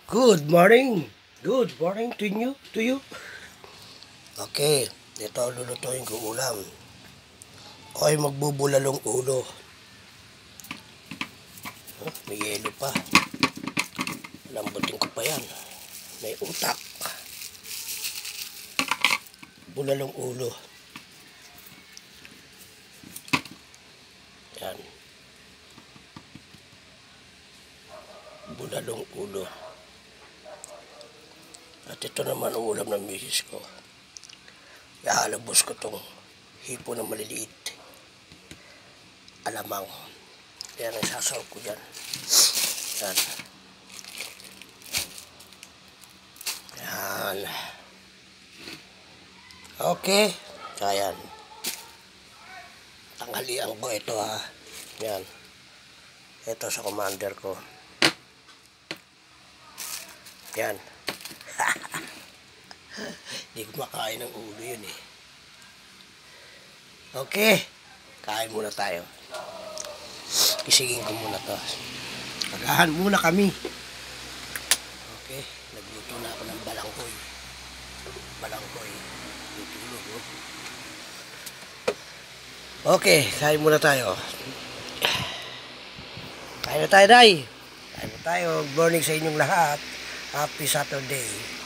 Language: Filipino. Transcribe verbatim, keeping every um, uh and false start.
Good morning. Good morning to you. To you. Okay, ito lulutuin ko ulam. Ako'y magbubulalong ulo. Oh, may yelo pa. Lambutin ko pa yan. May utak. Bulalong ulo. Yan. Bulalong ulo. At ito naman ang ulam ng misis ko. Ihalabos ko tong hipo na maliliit. Alamang. Yan ang sasaw ko dyan. Yan. Yan. Okay. Kaya yan. Tanghalian ko ito ha. Yan. Ito sa commander ko. Yan. Hindi ko makain ng ulo yun eh. Okay. Kain muna tayo. Kisigin ko muna to. Agahan muna kami. Okay. Nagluto na ako ng balangkoy. Balangkoy. Tutulog oh. Okay. Kain muna tayo. Kain na tayo, Day. Kain na tayo. Good morning sa inyong lahat. Happy Saturday.